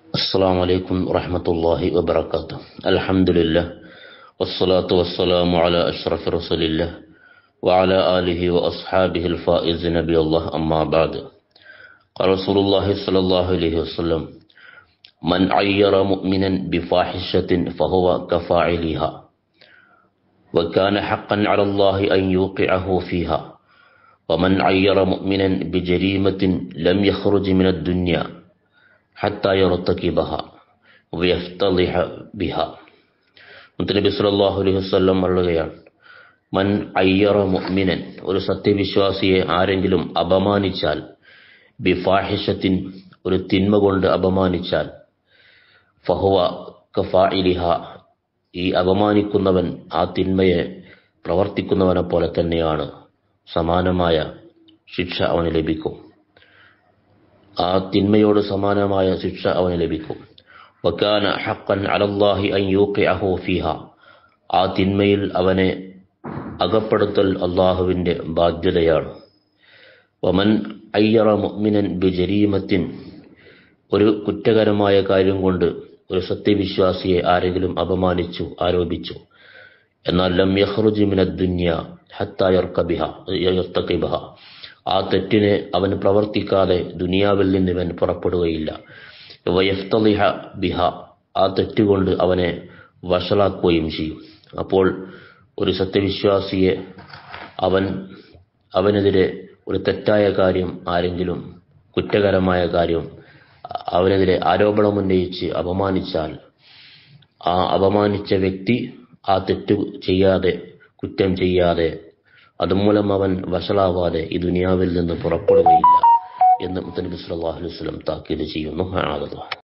السلام عليكم ورحمة الله وبركاته. الحمد لله والصلاة والسلام على أشرف رسول الله وعلى آله وأصحابه الفائز نبي الله أما بعد. قال رسول الله صلى الله عليه وسلم: من عير مؤمنا بفاحشة فهو كفاعلها وكان حقا على الله أن يوقعه فيها ومن عير مؤمنا بجريمة لم يخرج من الدنيا حتى يرتكبها ويفتضح بها. മുത്തനബി സല്ലല്ലാഹു അലൈഹി വസല്ലം പറയുകയാണ്, മൻ അയ്യറ മുഅ്മിനൻ, ഒരു സത്യവിശ്വാസിയെ ആരെങ്കിലും അപമാനിച്ചാൽ, ബിഫാഹിഷത്തിൻ, ഒരു തിന്മ കൊണ്ട് അപമാനിച്ചാൽ, ഫഹുവ കഫാഇലിഹ, ഈ അപമാനിക്കുന്നവൻ ആ തിന്മയെ പ്രവർത്തിക്കുന്നവനെ പോലെ തന്നെയാണ്, സമാനമായ ശിക്ഷ അവന് ലഭിക്കും. ആ തിന്മയോട് സമാനമായ ശിക്ഷ അവന് ലഭിക്കും. വകാന ഹഖ്ഖൻ അലല്ലാഹി അൻ യൂഖിഅഹു ഫീഹ, ആ തിന്മയിൽ അവനെ അകപ്പെടുത്തൽ അല്ലാഹുവിന്റെ ബാധ്യതയാണ്. വമൻ അയ്യറ മുഅ്മിനൻ ബിജരീമത്തിൻ, ഒരു കുറ്റകരമായ കാര്യം കൊണ്ട് ഒരു സത്യവിശ്വാസിയെ ആരെങ്കിലും അപമാനിച്ചു, ആരോപിച്ചു, എന്നാൽ ലം യഖ്റുജ് മിനദ് ദുനിയ ഹത്താ യർതഖിബഹ, ആ തെറ്റിനെ അവൻ പ്രവർത്തിക്കാതെ ദുനിയാവിൽ നിന്ന് ഇവൻ പുറപ്പെടുകയില്ല. വയഫ്തളിഹ ബിഹ, ആ തെറ്റുകൊണ്ട് അവനെ വഷളാക്കുകയും ചെയ്യും. അപ്പോൾ ഒരു സത്യവിശ്വാസിയെ അവനെതിരെ ഒരു തെറ്റായ കാര്യം, ആരെങ്കിലും കുറ്റകരമായ കാര്യം അവനെതിരെ ആരോപണമുന്നയിച്ച് അപമാനിച്ചാൽ, ആ അപമാനിച്ച വ്യക്തി ആ തെറ്റ് ചെയ്യാതെ, കുറ്റം ചെയ്യാതെ, അതുമൂലം അവൻ വഷളാവാതെ ഈ ദുനിയാവിൽ നിന്ന് പുറപ്പെടുകയില്ല എന്ന് മുത്തനബി സല്ലല്ലാഹു അലൈഹി വസല്ലം താക്കീത് ചെയ്യുന്നു.